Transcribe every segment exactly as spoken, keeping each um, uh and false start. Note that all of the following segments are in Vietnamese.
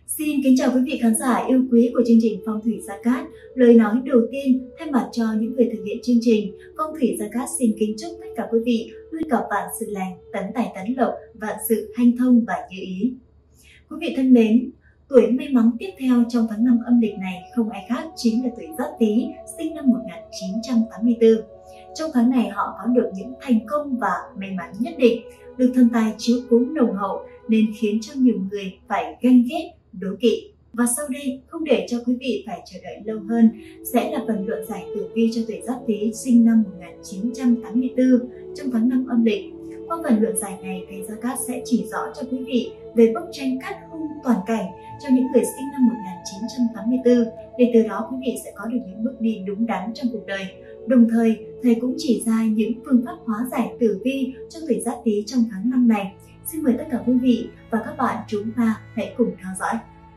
Xin kính chào quý vị khán giả yêu quý của chương trình Phong thủy Gia Cát. Lời nói đầu tiên thay mặt cho những người thực hiện chương trình, Phong thủy Gia Cát xin kính chúc tất cả quý vị luôn gặp vạn sự lành, tấn tài tấn lộc, vạn sự hanh thông và như ý. Quý vị thân mến, tuổi may mắn tiếp theo trong tháng năm âm lịch này không ai khác chính là tuổi Giáp Tý, sinh năm một nghìn chín trăm tám mươi tư. Trong tháng này họ có được những thành công và may mắn nhất định, được thần tài chiếu cố nồng hậu nên khiến cho nhiều người phải ganh ghét, đố kỵ. Và sau đây, không để cho quý vị phải chờ đợi lâu hơn, sẽ là phần luận giải tử vi cho tuổi Giáp Tý sinh năm một nghìn chín trăm tám mươi tư trong tháng năm âm lịch. Qua phần luận giải này, thầy Gia Cát sẽ chỉ rõ cho quý vị về bức tranh cát hung toàn cảnh cho những người sinh năm một nghìn chín trăm tám mươi tư, để từ đó quý vị sẽ có được những bước đi đúng đắn trong cuộc đời. Đồng thời, thầy cũng chỉ ra những phương pháp hóa giải tử vi cho tuổi Giáp Tý trong tháng năm này. Xin mời tất cả quý vị và các bạn chúng ta hãy cùng theo dõi.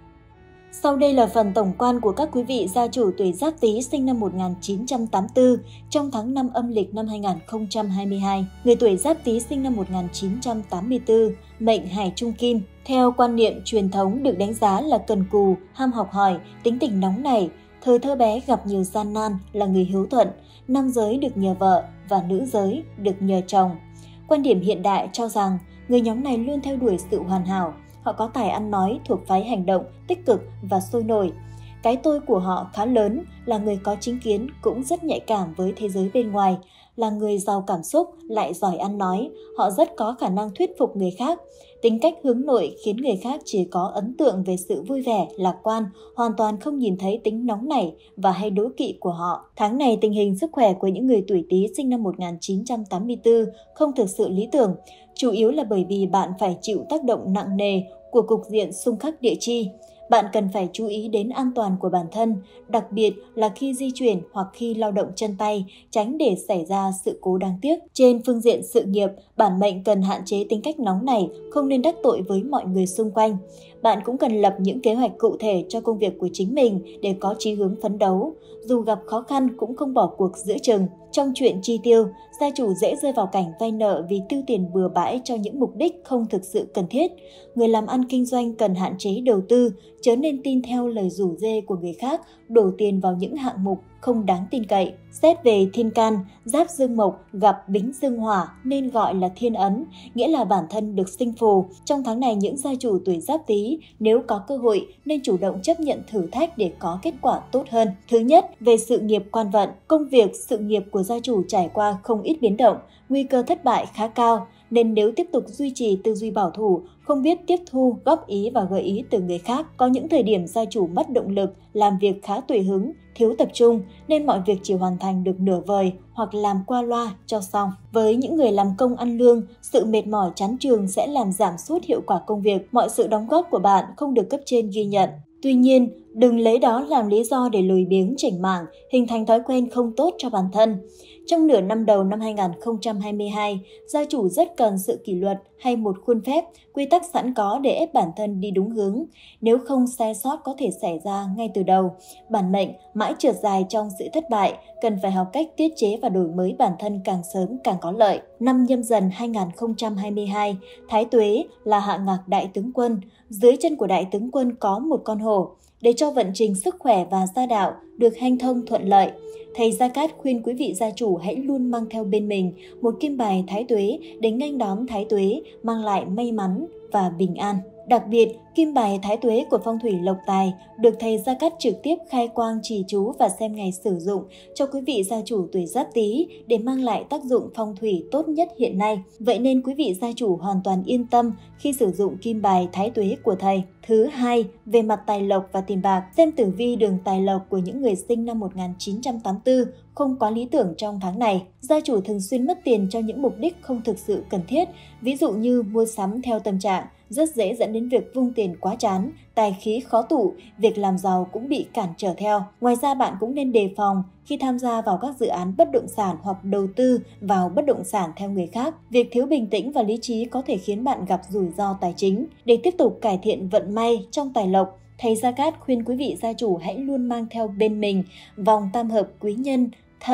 Sau đây là phần tổng quan của các quý vị gia chủ tuổi Giáp Tý sinh năm một nghìn chín trăm tám mươi tư trong tháng năm âm lịch năm hai nghìn không trăm hai mươi hai. Người tuổi Giáp Tý sinh năm một nghìn chín trăm tám mươi tư, mệnh Hải Trung Kim. Theo quan niệm truyền thống được đánh giá là cần cù, ham học hỏi, tính tình nóng nảy. Thời thơ bé gặp nhiều gian nan, là người hiếu thuận, nam giới được nhờ vợ và nữ giới được nhờ chồng. Quan điểm hiện đại cho rằng người nhóm này luôn theo đuổi sự hoàn hảo. Họ có tài ăn nói, thuộc phái hành động, tích cực và sôi nổi. Cái tôi của họ khá lớn, là người có chính kiến, cũng rất nhạy cảm với thế giới bên ngoài. Là người giàu cảm xúc, lại giỏi ăn nói, họ rất có khả năng thuyết phục người khác. Tính cách hướng nội khiến người khác chỉ có ấn tượng về sự vui vẻ, lạc quan, hoàn toàn không nhìn thấy tính nóng nảy và hay đố kỵ của họ. Tháng này tình hình sức khỏe của những người tuổi Tý sinh năm một nghìn chín trăm tám mươi tư không thực sự lý tưởng, chủ yếu là bởi vì bạn phải chịu tác động nặng nề của cục diện xung khắc địa chi. Bạn cần phải chú ý đến an toàn của bản thân, đặc biệt là khi di chuyển hoặc khi lao động chân tay, tránh để xảy ra sự cố đáng tiếc. Trên phương diện sự nghiệp, bản mệnh cần hạn chế tính cách nóng này, không nên đắc tội với mọi người xung quanh. Bạn cũng cần lập những kế hoạch cụ thể cho công việc của chính mình để có chí hướng phấn đấu. Dù gặp khó khăn cũng không bỏ cuộc giữa chừng. Trong chuyện chi tiêu, gia chủ dễ rơi vào cảnh vay nợ vì tiêu tiền bừa bãi cho những mục đích không thực sự cần thiết. Người làm ăn kinh doanh cần hạn chế đầu tư, chớ nên tin theo lời rủ rê của người khác, đổ tiền vào những hạng mục không đáng tin cậy. Xét về thiên can, Giáp dương mộc gặp Bính dương hỏa nên gọi là thiên ấn, nghĩa là bản thân được sinh phù. Trong tháng này, những gia chủ tuổi Giáp Tý nếu có cơ hội nên chủ động chấp nhận thử thách để có kết quả tốt hơn. Thứ nhất, về sự nghiệp quan vận, công việc, sự nghiệp của gia chủ trải qua không ít biến động, nguy cơ thất bại khá cao. Nên nếu tiếp tục duy trì tư duy bảo thủ, không biết tiếp thu, góp ý và gợi ý từ người khác, có những thời điểm gia chủ mất động lực, làm việc khá tùy hứng, thiếu tập trung, nên mọi việc chỉ hoàn thành được nửa vời hoặc làm qua loa cho xong. Với những người làm công ăn lương, sự mệt mỏi chán chường sẽ làm giảm sút hiệu quả công việc, mọi sự đóng góp của bạn không được cấp trên ghi nhận. Tuy nhiên, đừng lấy đó làm lý do để lười biếng chểnh mảng, hình thành thói quen không tốt cho bản thân. Trong nửa năm đầu năm hai nghìn không trăm hai mươi hai, gia chủ rất cần sự kỷ luật hay một khuôn phép, quy tắc sẵn có để ép bản thân đi đúng hướng. Nếu không, sai sót có thể xảy ra ngay từ đầu. Bản mệnh mãi trượt dài trong sự thất bại, cần phải học cách tiết chế và đổi mới bản thân càng sớm càng có lợi. Năm Nhâm Dần hai nghìn không trăm hai mươi hai, Thái Tuế là hạ ngạc đại tướng quân. Dưới chân của đại tướng quân có một con hổ. Để cho vận trình sức khỏe và gia đạo được hanh thông thuận lợi, thầy Gia Cát khuyên quý vị gia chủ hãy luôn mang theo bên mình một kim bài Thái Tuế để nghênh đón Thái Tuế, mang lại may mắn và bình an. Đặc biệt, kim bài Thái Tuế của phong thủy lộc tài được thầy Gia Cát trực tiếp khai quang trì chú và xem ngày sử dụng cho quý vị gia chủ tuổi Giáp Tý để mang lại tác dụng phong thủy tốt nhất hiện nay. Vậy nên quý vị gia chủ hoàn toàn yên tâm khi sử dụng kim bài Thái Tuế của thầy. Thứ hai, về mặt tài lộc và tiền bạc, xem tử vi đường tài lộc của những người sinh năm một nghìn chín trăm tám mươi tư không quá lý tưởng trong tháng này. Gia chủ thường xuyên mất tiền cho những mục đích không thực sự cần thiết, ví dụ như mua sắm theo tâm trạng, rất dễ dẫn đến việc vung tiền quá chán, tài khí khó tụ, việc làm giàu cũng bị cản trở theo. Ngoài ra, bạn cũng nên đề phòng khi tham gia vào các dự án bất động sản hoặc đầu tư vào bất động sản theo người khác. Việc thiếu bình tĩnh và lý trí có thể khiến bạn gặp rủi ro tài chính. Để tiếp tục cải thiện vận may trong tài lộc, thầy Gia Cát khuyên quý vị gia chủ hãy luôn mang theo bên mình vòng tam hợp quý nhân, thân,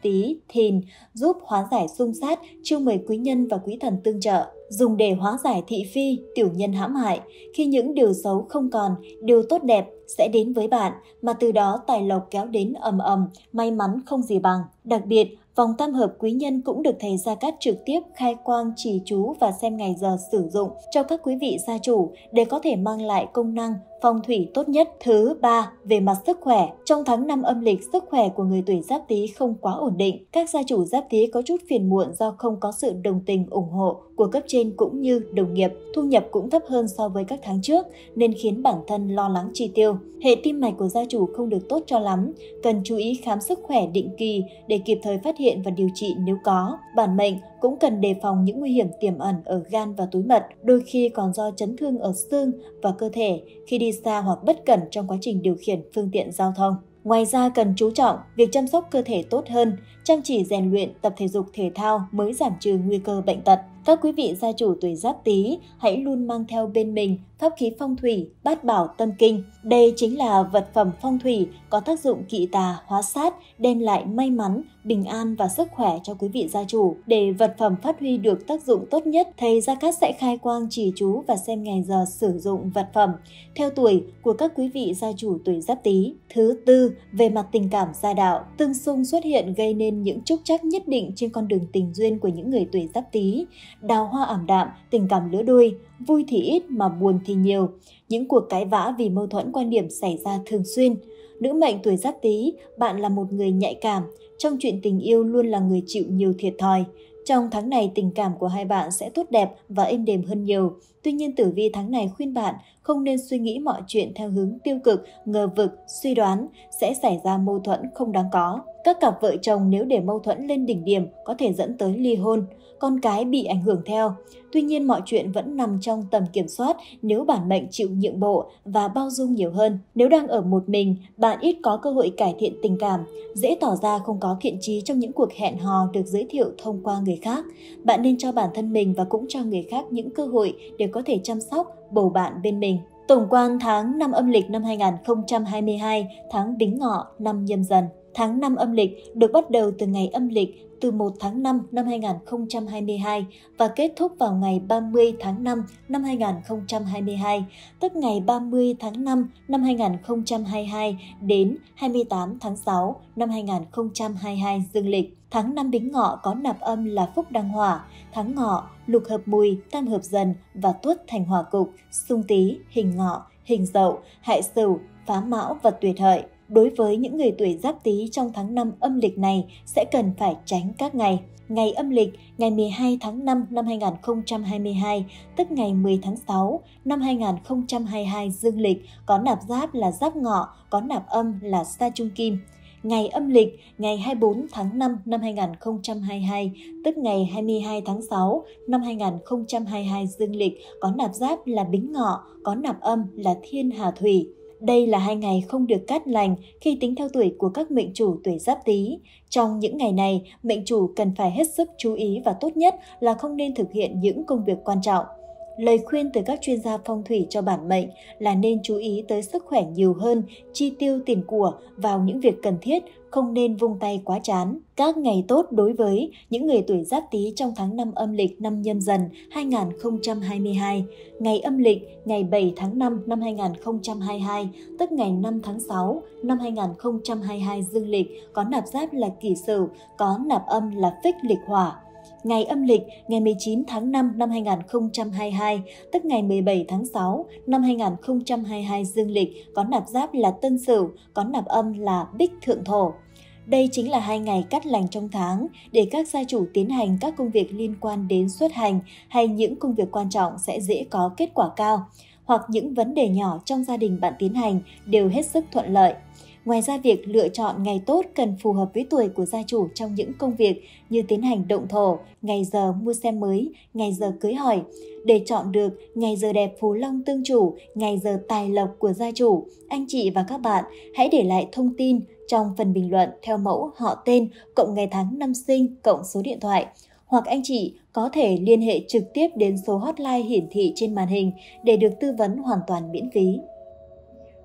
Tý, Thìn giúp hóa giải xung sát, chiêu mời quý nhân và quý thần tương trợ, dùng để hóa giải thị phi, tiểu nhân hãm hại. Khi những điều xấu không còn, điều tốt đẹp sẽ đến với bạn, mà từ đó tài lộc kéo đến ầm ầm, may mắn không gì bằng. Đặc biệt, vòng tam hợp quý nhân cũng được thầy Gia Cát trực tiếp khai quang trì chú và xem ngày giờ sử dụng cho các quý vị gia chủ để có thể mang lại công năng phong thủy tốt nhất. Thứ ba, về mặt sức khỏe. Trong tháng năm âm lịch, sức khỏe của người tuổi Giáp Tý không quá ổn định. Các gia chủ Giáp Tý có chút phiền muộn do không có sự đồng tình ủng hộ của cấp trên cũng như đồng nghiệp. Thu nhập cũng thấp hơn so với các tháng trước nên khiến bản thân lo lắng chi tiêu. Hệ tim mạch của gia chủ không được tốt cho lắm, cần chú ý khám sức khỏe định kỳ để kịp thời phát hiện và điều trị nếu có. Bản mệnh cũng cần đề phòng những nguy hiểm tiềm ẩn ở gan và túi mật, đôi khi còn do chấn thương ở xương và cơ thể khi đi xa hoặc bất cẩn trong quá trình điều khiển phương tiện giao thông. Ngoài ra cần chú trọng việc chăm sóc cơ thể tốt hơn, chăm chỉ rèn luyện, tập thể dục thể thao mới giảm trừ nguy cơ bệnh tật. Các quý vị gia chủ tuổi Giáp Tý hãy luôn mang theo bên mình pháp khí phong thủy Bát Bảo Tâm Kinh. Đây chính là vật phẩm phong thủy có tác dụng kỵ tà, hóa sát, đem lại may mắn, bình an và sức khỏe cho quý vị gia chủ. Để vật phẩm phát huy được tác dụng tốt nhất, thầy Gia Cát sẽ khai quang trì chú và xem ngày giờ sử dụng vật phẩm theo tuổi của các quý vị gia chủ tuổi Giáp Tý. Thứ tư, về mặt tình cảm gia đạo, tương xung xuất hiện gây nên những trúc trắc nhất định trên con đường tình duyên của những người tuổi Giáp Tý. Đào hoa ảm đạm, tình cảm lứa đôi, vui thì ít mà buồn thì nhiều. Những cuộc cãi vã vì mâu thuẫn quan điểm xảy ra thường xuyên. Nữ mệnh tuổi Giáp Tý, bạn là một người nhạy cảm, trong chuyện tình yêu luôn là người chịu nhiều thiệt thòi. Trong tháng này, tình cảm của hai bạn sẽ tốt đẹp và êm đềm hơn nhiều. Tuy nhiên, tử vi tháng này khuyên bạn không nên suy nghĩ mọi chuyện theo hướng tiêu cực, ngờ vực, suy đoán, sẽ xảy ra mâu thuẫn không đáng có. Các cặp vợ chồng nếu để mâu thuẫn lên đỉnh điểm có thể dẫn tới ly hôn, con cái bị ảnh hưởng theo. Tuy nhiên, mọi chuyện vẫn nằm trong tầm kiểm soát nếu bản mệnh chịu nhượng bộ và bao dung nhiều hơn. Nếu đang ở một mình, bạn ít có cơ hội cải thiện tình cảm, dễ tỏ ra không có thiện chí trong những cuộc hẹn hò được giới thiệu thông qua người khác. Bạn nên cho bản thân mình và cũng cho người khác những cơ hội để có thể chăm sóc, bầu bạn bên mình. Tổng quan tháng năm âm lịch năm hai nghìn không trăm hai mươi hai, tháng Bính Ngọ, năm Nhâm Dần. Tháng năm âm lịch được bắt đầu từ ngày âm lịch từ một tháng năm năm hai nghìn không trăm hai mươi hai và kết thúc vào ngày ba mươi tháng năm năm hai nghìn không trăm hai mươi hai, tức ngày ba mươi tháng năm năm hai nghìn không trăm hai mươi hai đến hai mươi tám tháng sáu năm hai nghìn không trăm hai mươi hai dương lịch. Tháng năm Bính Ngọ có nạp âm là Phúc Đăng Hỏa, tháng Ngọ, Lục hợp Mùi, Tam hợp Dần và Tuất thành hỏa cục, xung Tý, hình Ngọ, hình Dậu, hại Sửu, phá Mão và tuyệt hợi. Đối với những người tuổi Giáp Tý trong tháng năm âm lịch này sẽ cần phải tránh các ngày. Ngày âm lịch, ngày mười hai tháng năm năm hai nghìn không trăm hai mươi hai, tức ngày mười tháng sáu năm hai nghìn không trăm hai mươi hai dương lịch, có nạp giáp là Giáp Ngọ, có nạp âm là Sa Trung Kim. Ngày âm lịch, ngày hai mươi bốn tháng năm năm hai nghìn không trăm hai mươi hai, tức ngày hai mươi hai tháng sáu năm hai nghìn không trăm hai mươi hai dương lịch, có nạp giáp là Bính Ngọ, có nạp âm là Thiên Hà Thủy. Đây là hai ngày không được cát lành khi tính theo tuổi của các mệnh chủ tuổi Giáp Tý. Trong những ngày này, mệnh chủ cần phải hết sức chú ý và tốt nhất là không nên thực hiện những công việc quan trọng. Lời khuyên từ các chuyên gia phong thủy cho bản mệnh là nên chú ý tới sức khỏe nhiều hơn, chi tiêu tiền của vào những việc cần thiết, không nên vung tay quá chán. Các ngày tốt đối với những người tuổi Giáp Tý trong tháng năm âm lịch năm Nhâm Dần hai nghìn không trăm hai mươi hai. Ngày âm lịch ngày bảy tháng năm năm hai nghìn không trăm hai mươi hai, tức ngày năm tháng sáu năm hai nghìn không trăm hai mươi hai dương lịch, có nạp giáp là Kỷ Sửu, có nạp âm là Phích lịch hỏa. Ngày âm lịch ngày mười chín tháng năm năm hai nghìn không trăm hai mươi hai, tức ngày mười bảy tháng sáu năm hai nghìn không trăm hai mươi hai dương lịch, có nạp giáp là Tân Sửu, có nạp âm là Bích Thượng Thổ. Đây chính là hai ngày cát lành trong tháng để các gia chủ tiến hành các công việc liên quan đến xuất hành hay những công việc quan trọng sẽ dễ có kết quả cao, hoặc những vấn đề nhỏ trong gia đình bạn tiến hành đều hết sức thuận lợi. Ngoài ra, việc lựa chọn ngày tốt cần phù hợp với tuổi của gia chủ trong những công việc như tiến hành động thổ, ngày giờ mua xe mới, ngày giờ cưới hỏi. Để chọn được ngày giờ đẹp phú long tương chủ, ngày giờ tài lộc của gia chủ, anh chị và các bạn hãy để lại thông tin trong phần bình luận theo mẫu họ tên, cộng ngày tháng năm sinh, cộng số điện thoại. Hoặc anh chị có thể liên hệ trực tiếp đến số hotline hiển thị trên màn hình để được tư vấn hoàn toàn miễn phí.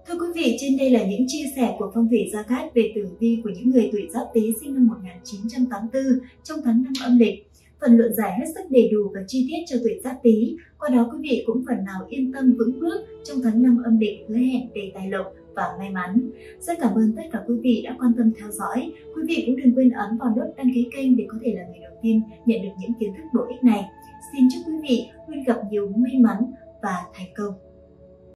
Thưa quý vị, trên đây là những chia sẻ của phong thủy Gia Cát về tử vi của những người tuổi Giáp Tý sinh năm một nghìn chín trăm tám mươi tư trong tháng năm âm lịch. Phần luận giải hết sức đầy đủ và chi tiết cho tuổi Giáp Tý. Qua đó quý vị cũng phần nào yên tâm vững bước trong tháng năm âm lịch hứa hẹn đầy tài lộc và may mắn. Rất cảm ơn tất cả quý vị đã quan tâm theo dõi. Quý vị cũng đừng quên ấn vào nút đăng ký kênh để có thể là người đầu tiên nhận được những kiến thức bổ ích này. Xin chúc quý vị luôn gặp nhiều may mắn và thành công.